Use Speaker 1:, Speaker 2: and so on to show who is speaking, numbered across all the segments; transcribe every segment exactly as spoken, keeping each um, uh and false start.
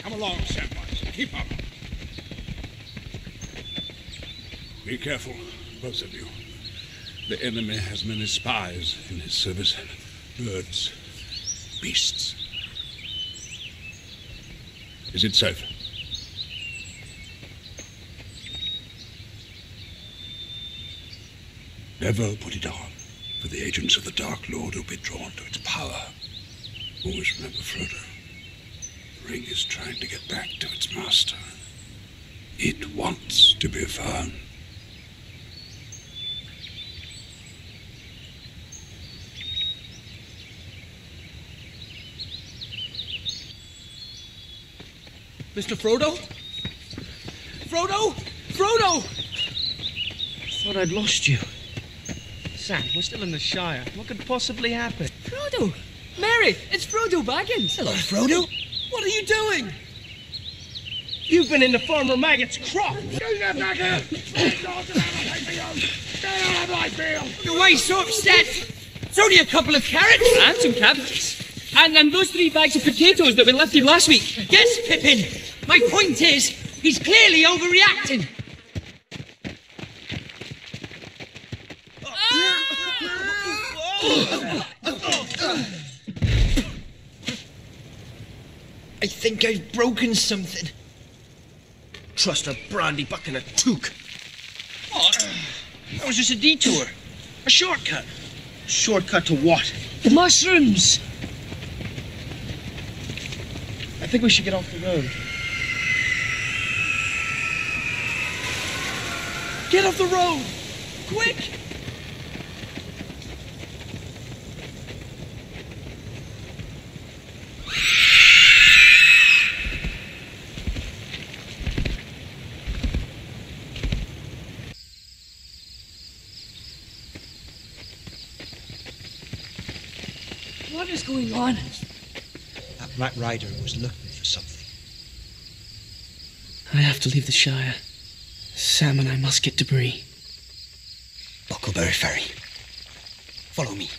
Speaker 1: Come along, Samwise. Keep up. Be careful, both of you. The enemy has many spies in his service. Birds, beasts. Is it safe? Never put it on, for the agents of the Dark Lord will be drawn to its power. Always remember, Frodo. The ring is trying to get back to its master. It wants to be found.
Speaker 2: Mister Frodo? Frodo? Frodo! I thought I'd lost you. Sam, we're still in the Shire. What could possibly happen?
Speaker 3: Frodo! Mary, it's Frodo Baggins!
Speaker 2: Hello, Frodo. What are you doing? You've been in the Farmer Maggot's crop.
Speaker 1: Get back here! Get out of my field!
Speaker 3: Why so upset? It's only a couple of carrots and some cabbages. And, and those three bags of potatoes that we left you last week. Yes, Pippin. My point is, he's clearly overreacting.
Speaker 2: I think I've broken something. Trust a brandy buck and a toque. Oh, that was just a detour. A shortcut. Shortcut to what?
Speaker 3: The mushrooms.
Speaker 2: I think we should get off the road. Get off the road! Quick!
Speaker 3: What is going on?
Speaker 4: That Rat Rider was looking for something.
Speaker 3: I have to leave the Shire. Sam and I must get to Bree.
Speaker 4: Buckleberry Ferry. Follow me.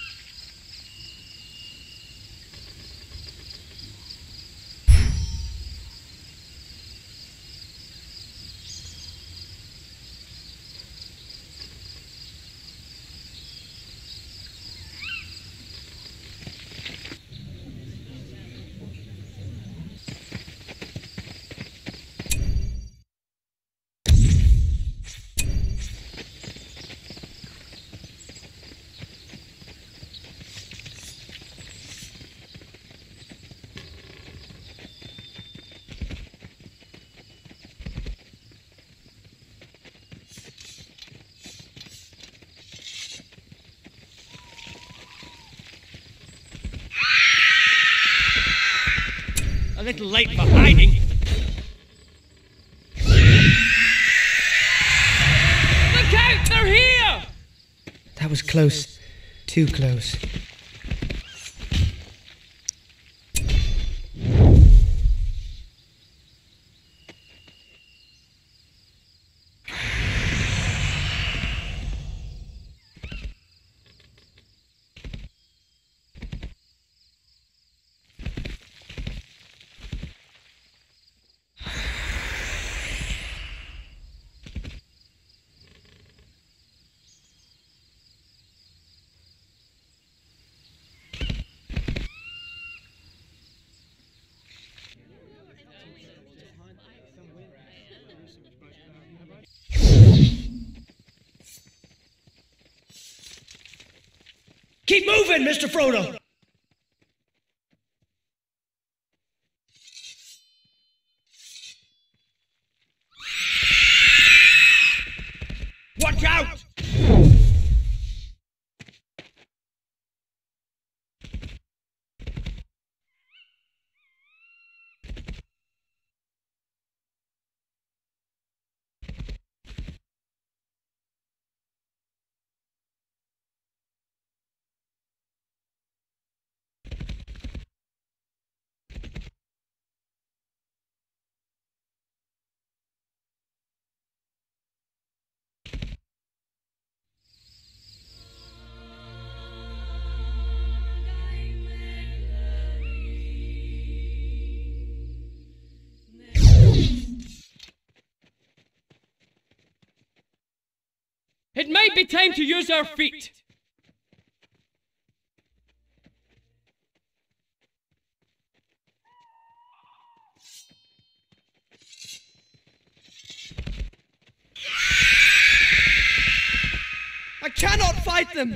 Speaker 3: A little late for hiding. Look out! They're here!
Speaker 5: That was close. Too close.
Speaker 2: Keep moving, Mister Frodo! Watch out!
Speaker 3: It might be time to use our feet.
Speaker 5: I cannot fight them!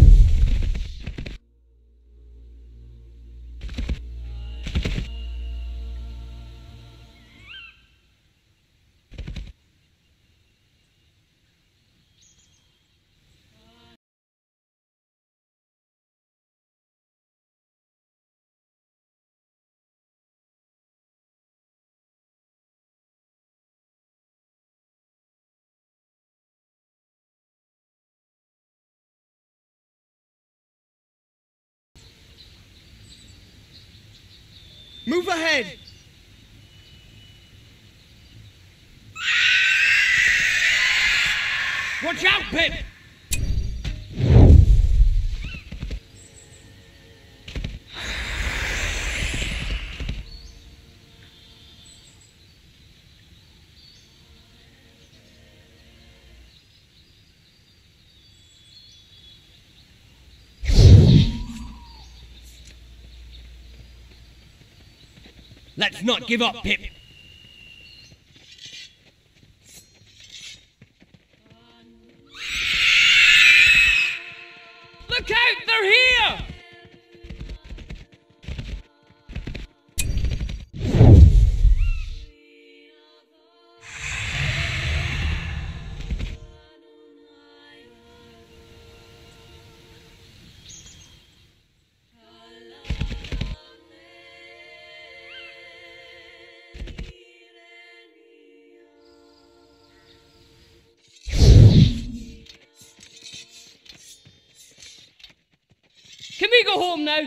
Speaker 5: Move ahead!
Speaker 3: Watch out, Pip! Let's not give up, Pip. Look out! They're here! Can we go home now?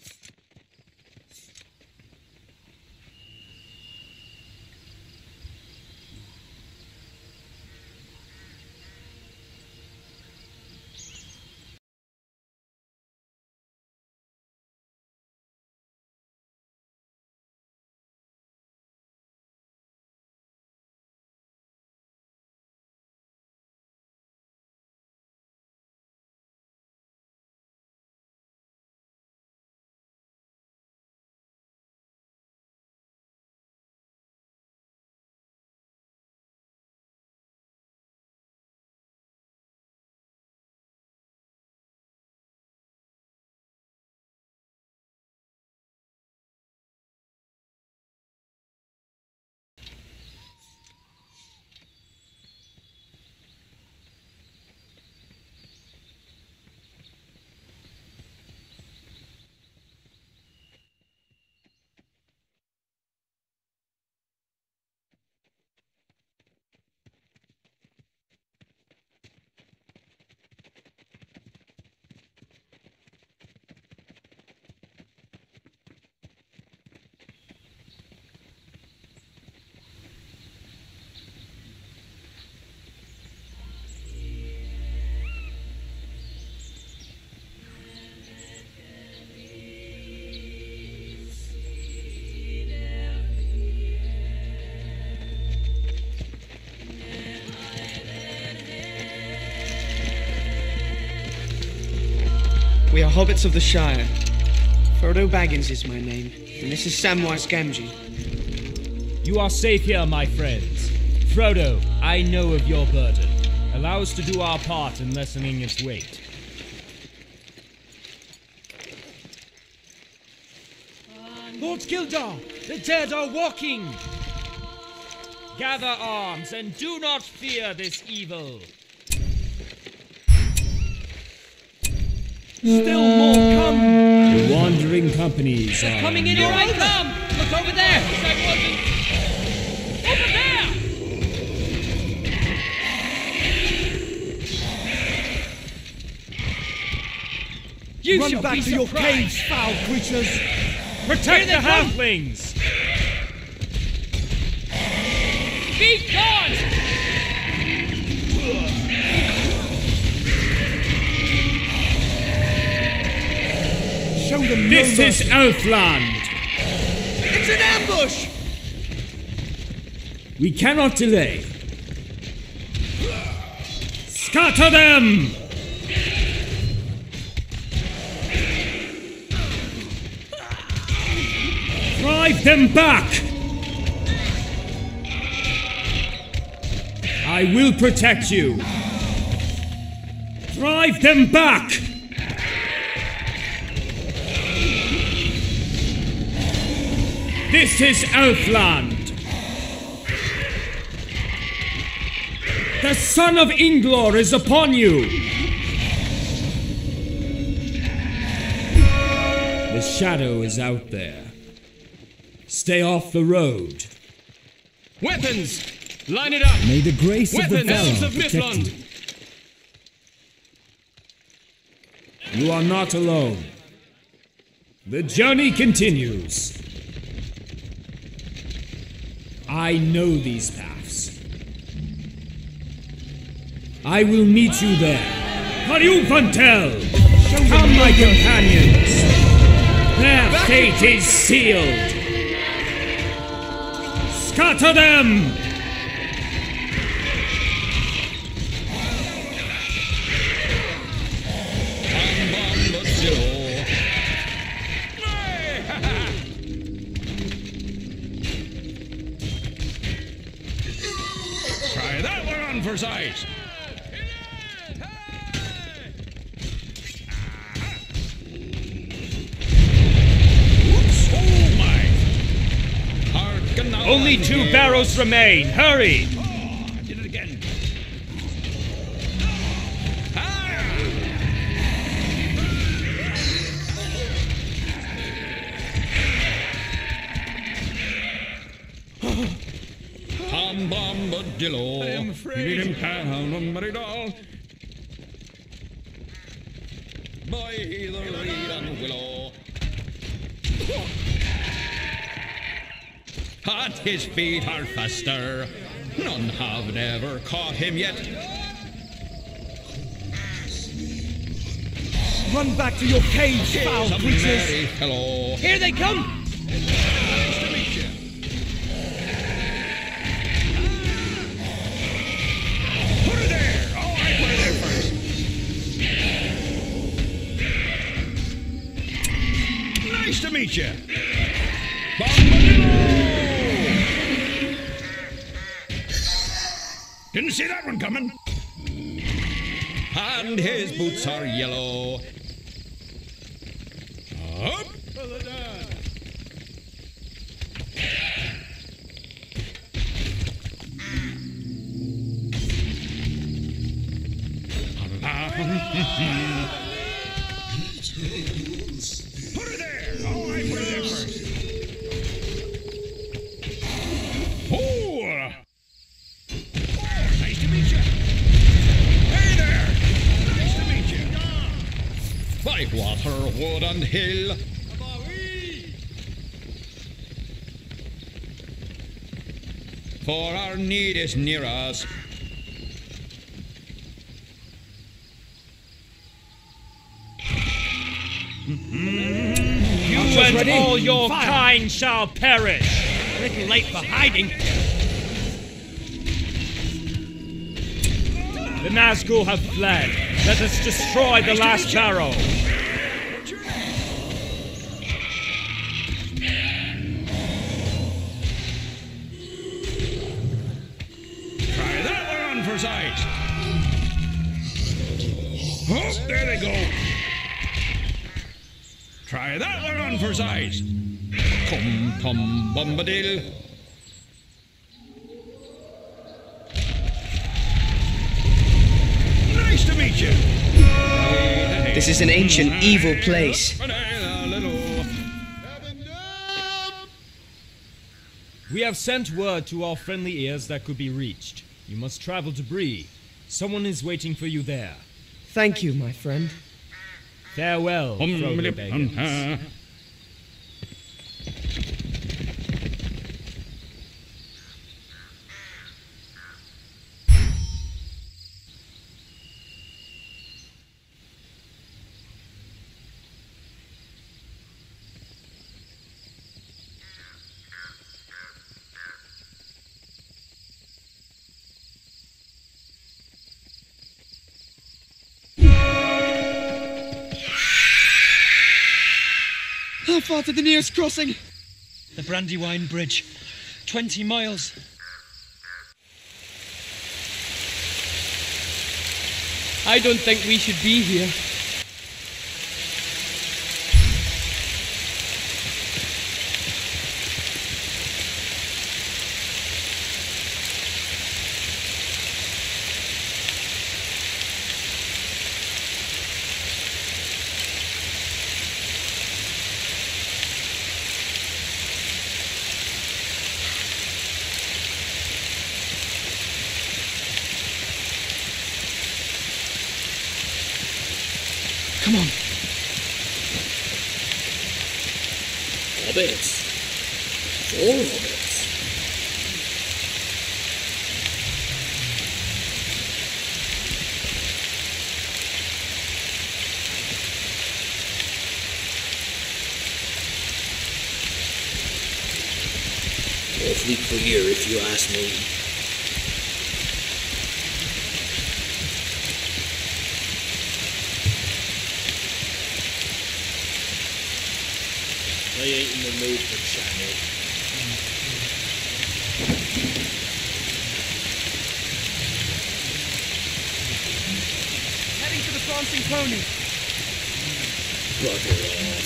Speaker 5: We are hobbits of the Shire. Frodo Baggins is my name, and this is Samwise Gamgee.
Speaker 6: You are safe here, my friends. Frodo, I know of your burden. Allow us to do our part in lessening its weight.
Speaker 7: Lord Gildar, the dead are walking!
Speaker 6: Gather arms and do not fear this evil.
Speaker 7: Still more come!
Speaker 6: The wandering companies
Speaker 3: They're
Speaker 6: are...
Speaker 3: coming in, all right, come! Look over there! Over there! You
Speaker 7: Run
Speaker 3: shall
Speaker 7: back
Speaker 3: be
Speaker 7: to your
Speaker 3: surprised.
Speaker 7: caves, foul creatures!
Speaker 6: Protect
Speaker 3: Here
Speaker 6: the
Speaker 3: they come.
Speaker 6: halflings!
Speaker 3: Be gone!
Speaker 7: Show them
Speaker 6: This
Speaker 7: no
Speaker 6: is
Speaker 7: mercy.
Speaker 6: Elfland!
Speaker 5: It's an ambush!
Speaker 6: We cannot delay. Scatter them! Drive them back! I will protect you. Drive them back! This is Elfland. The son of Inglor is upon you! The shadow is out there. Stay off the road.
Speaker 8: Weapons! Line it up!
Speaker 6: May the grace
Speaker 8: Weapons.
Speaker 6: of the
Speaker 8: Elves
Speaker 6: Valar
Speaker 8: of
Speaker 6: protect
Speaker 8: Mithlond.
Speaker 6: you. You are not alone. The journey continues. I know these paths. I will meet you there. Hariufantel! Come, my companions! Their fate is sealed! Scatter them!
Speaker 8: Try that one on for size. Whoops! Oh my! Hearken now.
Speaker 6: Only two barrows remain. Hurry!
Speaker 8: Oh, I did it again. Hum bombadillo. I am afraid. Need him can on doll. By the reed and willow. At his feet are faster. None have ever caught him yet.
Speaker 7: Run back to your cage, foul
Speaker 8: He's a
Speaker 7: creatures!
Speaker 8: merry fellow.
Speaker 3: Here they come!
Speaker 8: Nice to meet you. Put it there! Oh, I put it there first. Nice to meet you. Bombadillo! Didn't see that one coming. And his boots are yellow. Up. Put it there! Oh, I put it there first. Oh! Oh, nice to meet you. Hey there! Nice to meet you. By water, wood, and hill. For our need is near us.
Speaker 6: You and
Speaker 7: ready?
Speaker 6: all your
Speaker 7: Fire.
Speaker 6: kind shall perish!
Speaker 3: Little late for hiding.
Speaker 6: The Nazgul have fled. Let us destroy the last barrow.
Speaker 8: Try that one on for size. Oh, there they go. Try that one on for size. Come, come, bombadil. Nice to meet you.
Speaker 2: This is an ancient, evil place.
Speaker 6: We have sent word to our friendly ears that could be reached. You must travel to Bree. Someone is waiting for you there.
Speaker 5: Thank you, my friend.
Speaker 6: Farewell, Frodo Baggins.
Speaker 5: far to the nearest crossing?
Speaker 2: The Brandywine Bridge. Twenty miles.
Speaker 3: I don't think we should be here. Come on.
Speaker 9: Hobbits. Four hobbits. Awfully clear, if you ask me. I ain't in the mood for chatting.
Speaker 5: Heading to the prancing pony.
Speaker 9: Bugger off.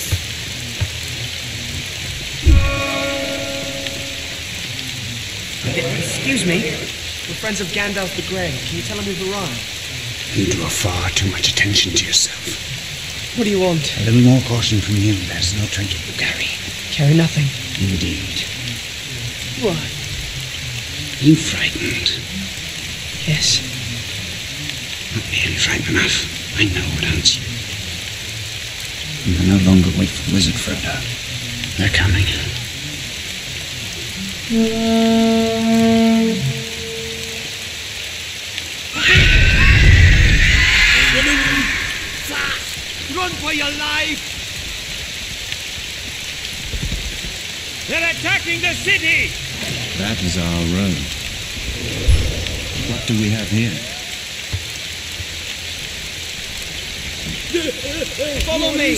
Speaker 5: Excuse me. We're friends of Gandalf the Grey. Can you tell him we've arrived?
Speaker 1: You draw far too much attention to yourself.
Speaker 5: What do you want?
Speaker 1: A little more caution from you. There's no trinket you carry.
Speaker 5: Carry nothing.
Speaker 1: Indeed.
Speaker 5: Why?
Speaker 1: You frightened?
Speaker 5: Yes.
Speaker 1: Not nearly frightened enough. I know what haunts you. You can no longer wait for Wizard Frodo. They're coming.
Speaker 7: Run for your life! They're attacking the city!
Speaker 10: That is our road. What do we have here?
Speaker 7: Follow me!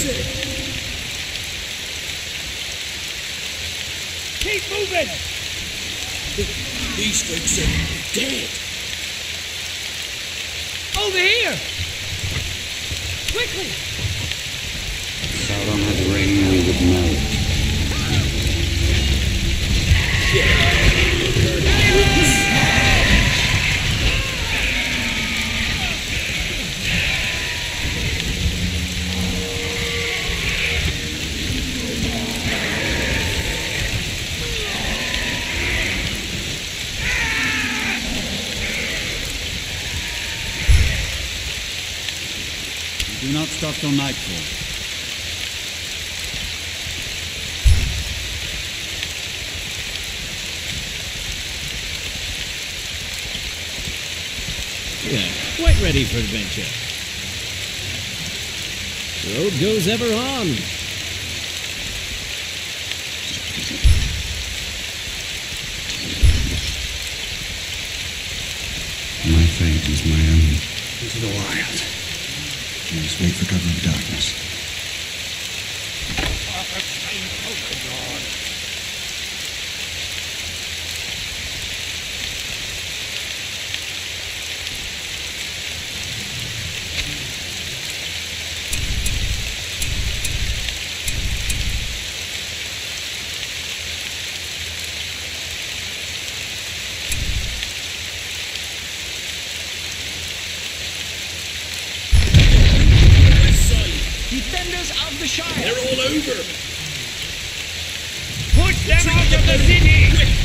Speaker 7: Keep moving!
Speaker 9: These folks are dead.
Speaker 7: Over here! Quickly!
Speaker 1: Sauron had the ring, we would know.
Speaker 10: Do not stop till nightfall.
Speaker 11: Yeah, quite ready for adventure. The road goes ever on.
Speaker 1: My fate is my own. Into the wild. I must wait for cover of darkness.
Speaker 7: Defenders of the Shire!
Speaker 9: They're all over!
Speaker 7: Push them out of the city!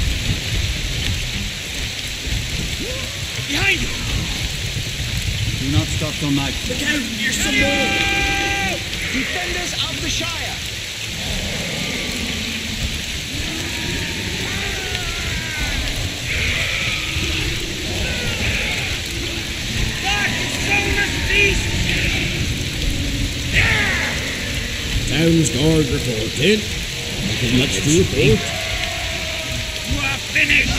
Speaker 7: Behind you!
Speaker 10: Do not stop till nightfall.
Speaker 9: Look out! Here's some more!
Speaker 7: Defenders of the Shire! Back, Jonas Beast!
Speaker 11: Town's guard reported. Nothing much to report.
Speaker 7: You are finished!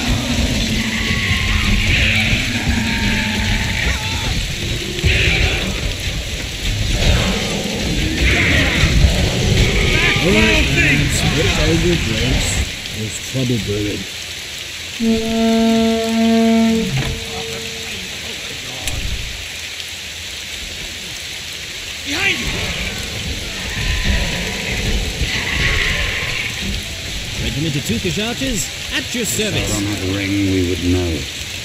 Speaker 11: All right. Put down your drinks. There's trouble brewing.
Speaker 2: Behind you!
Speaker 11: Regiment of Tookish archers, at your service.
Speaker 10: If Sauron had a ring, we would know.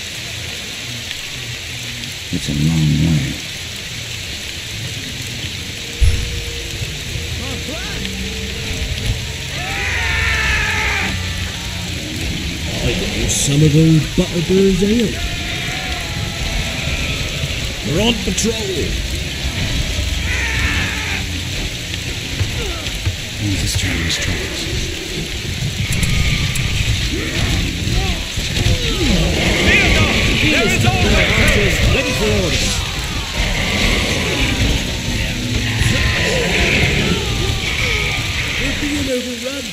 Speaker 10: It's a long way.
Speaker 11: I can use some of those Butterbear's ale. We're on patrol.
Speaker 10: Jesus Chinese tracks.
Speaker 11: There is order! Ready for orders. We're being overrun.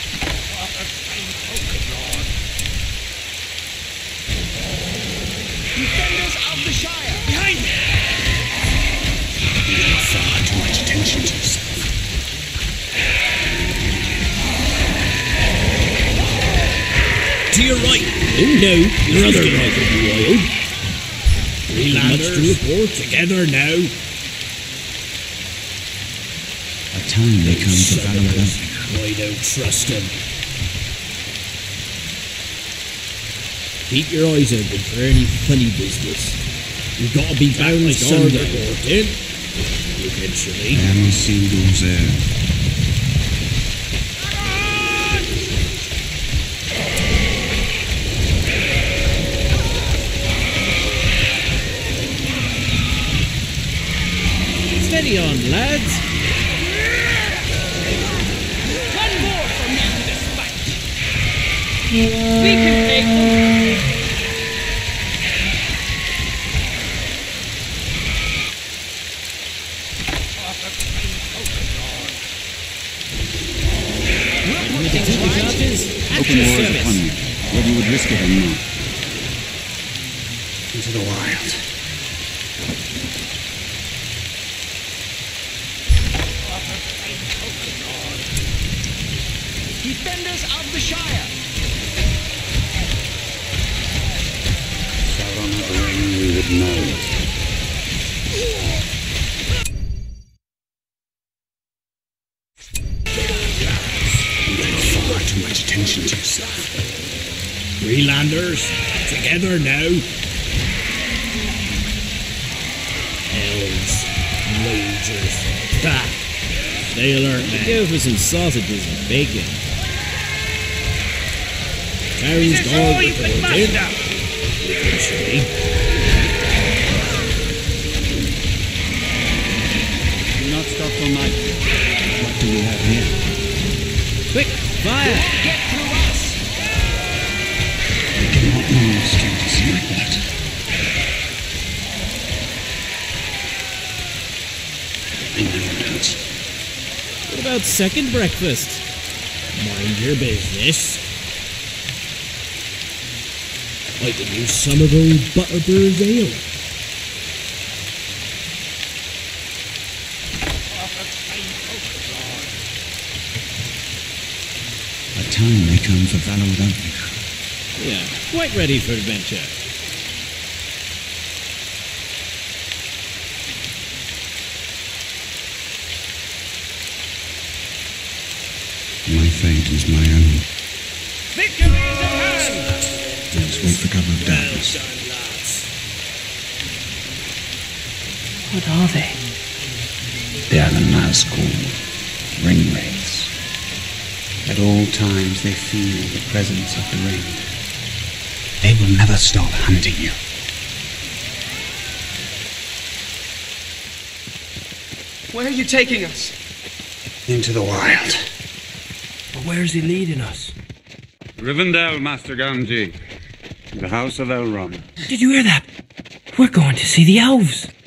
Speaker 2: Defenders of the Shire! Behind me!
Speaker 1: You pay far too much attention to yourself.
Speaker 11: To your right. Oh no, your other right will be wild. Much to report. Together now.
Speaker 10: A time may come to battle without.
Speaker 11: I don't trust him. Keep your eyes open for any funny business. You've got to be bound by Sunday, Gordon. Eventually.
Speaker 10: Am singles there.
Speaker 11: Steady on, lads.
Speaker 3: One more from me to dispatch. We can take them.
Speaker 11: With the two charges, at
Speaker 10: Open
Speaker 11: your
Speaker 10: wars
Speaker 11: service.
Speaker 10: upon you, whether you would risk it or not.
Speaker 1: Into the wild.
Speaker 2: Defenders of the Shire!
Speaker 1: Sauron had a ring, we would know. You pay far too much attention to yourself.
Speaker 11: Greenlanders, together now. Elves, rangers, bah. Stay alert, man. Go for some sausages and bacon. Town's guard reported. Eventually.
Speaker 10: Do not stop all night. What do we have here?
Speaker 11: Quick, fire!
Speaker 2: Get through us!
Speaker 1: We cannot move strangers like that. I know that.
Speaker 11: What about second breakfast? Mind your business. I could use some of those Butterbear's ale.
Speaker 10: A time may come for valor without vigor.
Speaker 11: Yeah, quite ready for adventure.
Speaker 10: My fate is my own.
Speaker 2: Victory is at hand!
Speaker 10: Let us wait for cover of darkness.
Speaker 5: What are they?
Speaker 1: They are the Nazgul, ring wraiths. At all times they feel the presence of the ring. They will never stop hunting you.
Speaker 5: Where are you taking us?
Speaker 1: Into the wild.
Speaker 5: But where is he leading us?
Speaker 10: Rivendell, Master Gamgee. The House of Elrond.
Speaker 5: Did you hear that? We're going to see the elves.